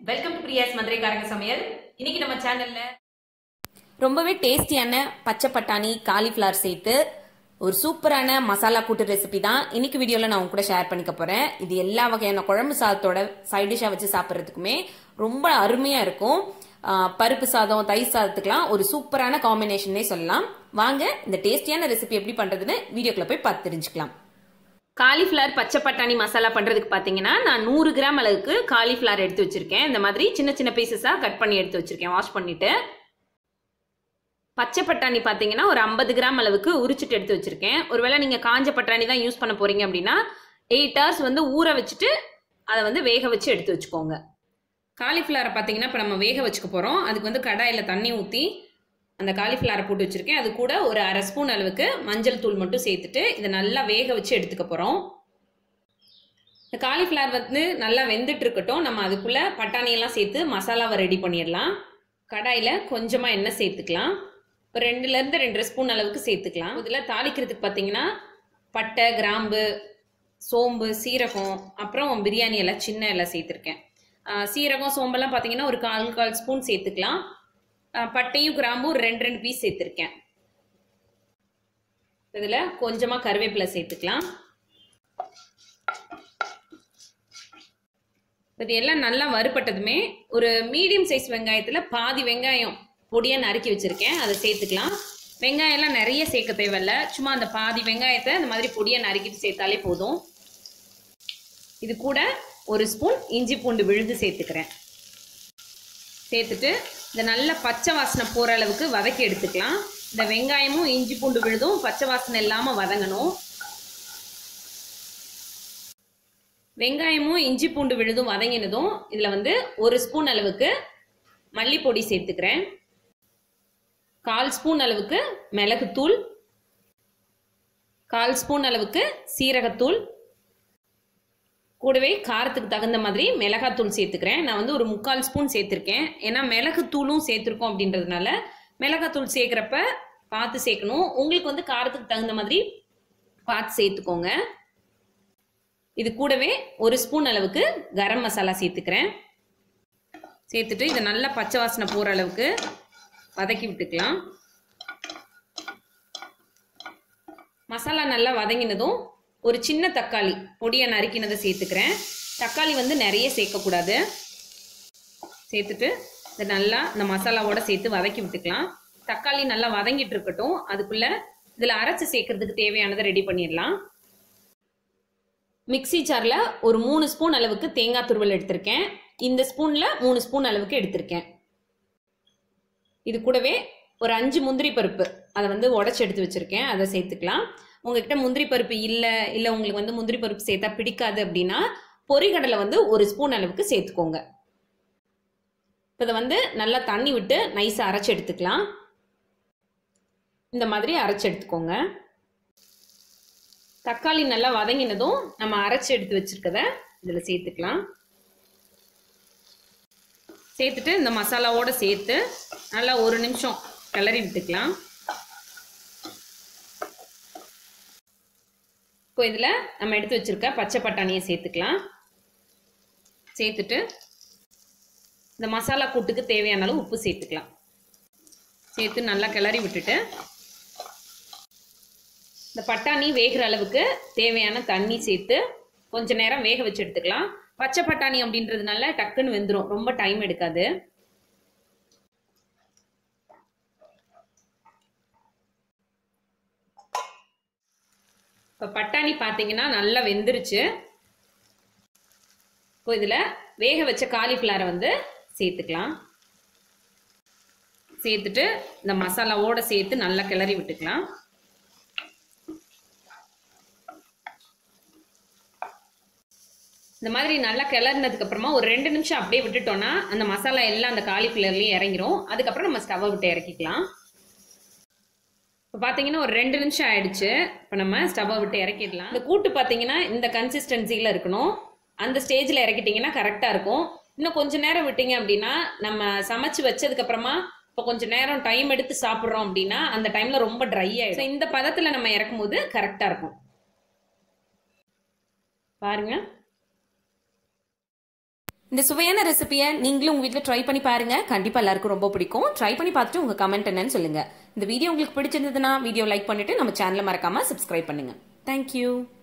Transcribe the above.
Welcome to பிரியாஸ் மதுரைக்காரங்க சமையல். இன்னைக்கு நம்ம சேனல்ல ரொம்பவே டேஸ்டியான பச்சை பட்டாணி காலிஃபிளவர் சேர்த்து ஒரு சூப்பரான மசாலா கூட்டு ரெசிபி தான் இன்னைக்கு வீடியோல நான் உங்க கூட ஷேர் பண்ணிக்க போறேன். இது எல்லா வகையான குழம்பு சாதத்தோட சைட் டிஷ்ஷா வச்சு சாப்பிட்றதுக்குமே ரொம்ப அருமையா இருக்கும். பருப்பு சாதம் தயிர் சாதத்துக்குலாம் ஒரு சூப்பரான காம்பினேஷனே சொல்லலாம். வாங்க இந்த டேஸ்டியான ரெசிபி எப்படி பண்றதுன்னு வீடியோக்குள்ள போய் பார்த்து தெரிஞ்சுக்கலாம். காலிஃபிளவர் பச்சை பட்டாணி மசாலா பண்றதுக்கு பாத்தீங்கன்னா நான் 100 கிராம் அளவுக்கு காலிஃபிளவர் எடுத்து வச்சிருக்கேன். இந்த மாதிரி சின்ன சின்ன பீசஸா கட் பண்ணி எடுத்து வச்சிருக்கேன் வாஷ் பண்ணிட்டு. பச்சை பட்டாணி பாத்தீங்கன்னா ஒரு 50 கிராம் அளவுக்கு உரிச்சிட்டு எடுத்து வச்சிருக்கேன். ஒருவேளை நீங்க காஞ்ச பட்டாணி தான் யூஸ் பண்ண போறீங்க அப்படின்னா 8 hours ஊற வச்சுட்டு அதை வேக வச்சு எடுத்து வச்சுக்கோங்க. காலிஃபிளவரை பாத்தீங்கன்னா இப்போ நம்ம வேக வச்சுக்க போறோம். அதுக்கு கடாயில தண்ணி ஊற்றி அந்த காலிஃபிளவரை போட்டு வச்சிருக்கேன். அது கூட ஒரு அரை ஸ்பூன் அளவுக்கு மஞ்சள் தூள் மட்டும் சேர்த்துட்டு இதை நல்லா வேக வச்சு எடுத்துக்க போறோம். இந்த காலிஃபிளவர் நல்லா வெந்துட்டு இருக்கட்டும். நம்ம அதுக்குள்ள பட்டாணியெல்லாம் சேர்த்து மசாலாவை ரெடி பண்ணிடலாம். கடாயில கொஞ்சமா எண்ணெய் சேர்த்துக்கலாம். ஒரு 2ல இருந்து 2.5 ஸ்பூன் அளவுக்கு சேர்த்துக்கலாம். இதில் தாளிக்கிறதுக்கு பார்த்தீங்கன்னா பட்டை கிராம்பு சோம்பு சீரகம் அப்புறம் பிரியாணி எல்லாம் சின்ன எல்லாம் சேர்த்துருக்கேன். சீரகம் சோம்பெல்லாம் பார்த்தீங்கன்னா ஒரு 1/4 ஸ்பூன் சேர்த்துக்கலாம். பட்டையும் கிராம்பும் 2 பீஸ் சேர்த்துருக்கேன். இதில் கொஞ்சமாக கருவேப்பிலை சேர்த்துக்கலாம். இது எல்லாம் நல்லா வறுபட்டதுமே ஒரு மீடியம் சைஸ் வெங்காயத்தில் பாதி வெங்காயம் பொடியாக நறுக்கி வச்சுருக்கேன், அதை சேர்த்துக்கலாம். வெங்காயம்லாம் நிறைய சேர்க்க தேவையில்ல, சும்மா அந்த பாதி வெங்காயத்தை இந்த மாதிரி பொடியாக நறுக்கிட்டு சேர்த்தாலே போதும். இது கூட 1 ஸ்பூன் இஞ்சி பூண்டு விழுது சேர்த்துக்கிறேன். சேர்த்துட்டு இந்த நல்ல பச்சை வாசனை போகிற அளவுக்கு வதக்கி எடுத்துக்கலாம். இந்த வெங்காயமும் இஞ்சி பூண்டு விழுதும் பச்சை வாசனை இல்லாமல் வதங்கணும். வெங்காயமும் இஞ்சி பூண்டு விழுதும் வதங்கினதும் இதில் 1 ஸ்பூன் அளவுக்கு மல்லிப்பொடி சேர்த்துக்கிறேன். 1/4 ஸ்பூன் அளவுக்கு மிளகுத்தூள், 1/4 ஸ்பூன் அளவுக்கு சீரகத்தூள், கூடவே காரத்துக்கு தகுந்த மாதிரி மிளகாத்தூள் சேர்த்துக்கிறேன். நான் ஒரு 3/4 ஸ்பூன் சேர்த்துருக்கேன். ஏன்னா மிளகுத்தூளும் சேர்த்துருக்கோம் அப்படின்றதுனால மிளகாத்தூள் சேர்க்குறப்ப பார்த்து சேர்க்கணும். உங்களுக்கு காரத்துக்கு தகுந்த மாதிரி பார்த்து சேர்த்துக்கோங்க. இது கூடவே 1 ஸ்பூன் அளவுக்கு கரம் மசாலா சேர்த்துக்கிறேன். சேர்த்துட்டு இதை நல்லா பச்சை வாசனை போகிற அளவுக்கு வதக்கி விட்டுக்கலாம். மசாலா நல்லா வதங்கினதும் ஒரு சின்ன தக்காளி பொடியை நறுக்கினதை சேர்த்துக்கிறேன். தக்காளி நிறைய சேர்க்கக்கூடாது. சேர்த்துட்டு இதை நல்லா இந்த மசாலாவோட சேர்த்து வதக்கி விட்டுக்கலாம். தக்காளி நல்லா வதங்கிட்டு இருக்கட்டும். அதுக்குள்ள இதில் அரைச்சி சேர்க்கறதுக்கு தேவையானதை ரெடி பண்ணிடலாம். மிக்சி ஜாரில் ஒரு 3 ஸ்பூன் அளவுக்கு தேங்காய் துருவல் எடுத்திருக்கேன். இந்த ஸ்பூனில் 3 ஸ்பூன் அளவுக்கு எடுத்திருக்கேன். இது கூடவே ஒரு 5 முந்திரி பருப்பு அதை உடச்சி எடுத்து வச்சுருக்கேன், அதை சேர்த்துக்கலாம். உங்ககிட்ட முந்திரி பருப்பு இல்லை உங்களுக்கு முந்திரி பருப்பு சேர்த்தா பிடிக்காது அப்படின்னா பொரிகடலை 1 ஸ்பூன் அளவுக்கு சேர்த்துக்கோங்க. இப்போ இதை நல்லா தண்ணி விட்டு நைஸாக அரைச்சி எடுத்துக்கலாம். இந்த மாதிரி அரைச்சி எடுத்துக்கோங்க. தக்காளி நல்லா வதங்கினதும் நம்ம அரைச்சி எடுத்து வச்சிருக்கத இதில் சேர்த்துக்கலாம். சேர்த்துட்டு இந்த மசாலாவோட சேர்த்து நல்லா 1 நிமிஷம் கிளறி விட்டுக்கலாம். இப்போ இதில் நம்ம எடுத்து வச்சிருக்க பச்சை பட்டாணியை சேர்த்துக்கலாம். சேர்த்துட்டு இந்த மசாலா கூட்டுக்கு தேவையான அளவு உப்பு சேர்த்துக்கலாம். சேர்த்து நல்லா கிளறி விட்டுட்டு இந்த பட்டாணி வேகிற அளவுக்கு தேவையான தண்ணி சேர்த்து கொஞ்ச நேரம் வேக வச்சு எடுத்துக்கலாம். பச்சை பட்டாணி அப்படின்றதுனால டக்குன்னு வெந்துடும், ரொம்ப டைம் எடுக்காது. இப்போ பட்டாணி பார்த்தீங்கன்னா நல்லா வெந்துருச்சு. இப்போ இதில் வேக வச்ச காலிஃப்ளவரை சேர்த்துக்கலாம். சேர்த்துட்டு இந்த மசாலாவோட சேர்த்து நல்லா கிளறி விட்டுக்கலாம். இந்த மாதிரி நல்லா கிளறினதுக்கு அப்புறமா ஒரு 2 நிமிஷம் அப்படியே விட்டுட்டோம்னா அந்த மசாலா எல்லாம் அந்த காலிஃப்ளவர்லேயே இறங்கிரும். அதுக்கப்புறம் நம்ம ஸ்டவ்வை விட்டு இறக்கிக்கலாம். இப்போ பார்த்தீங்கன்னா ஒரு 2 நிமிஷம் ஆயிடுச்சு. இப்போ நம்ம ஸ்டவ்வை விட்டு இறக்கிடலாம். இந்த கூட்டு பார்த்தீங்கன்னா இந்த கன்சிஸ்டன்சியில் இருக்கணும். அந்த ஸ்டேஜில் இறக்கிட்டிங்கன்னா கரெக்டாக இருக்கும். இன்னும் கொஞ்சம் நேரம் விட்டீங்க அப்படின்னா நம்ம சமைச்சு வச்சதுக்கப்புறமா இப்போ கொஞ்சம் நேரம் டைம் எடுத்து சாப்பிட்றோம் அப்படின்னா அந்த டைமில் ரொம்ப ட்ரை ஆகிடும். இந்த பதத்தில் நம்ம இறக்கும் போது கரெக்டாக இருக்கும். பாருங்க இந்த சுவையான ரெசிபியை நீங்களும் உங்க வீட்டில் ட்ரை பண்ணி பாருங்க. கண்டிப்பா எல்லாருக்கும் ரொம்ப பிடிக்கும். ட்ரை பண்ணி பார்த்துட்டு உங்க கமெண்ட் என்னன்னு சொல்லுங்க. இந்த வீடியோ உங்களுக்கு பிடிச்சிருந்ததுன்னா வீடியோ லைக் பண்ணிட்டு நம்ம சேனலை மறக்காம சப்ஸ்கிரைப் பண்ணுங்க. தேங்க்யூ.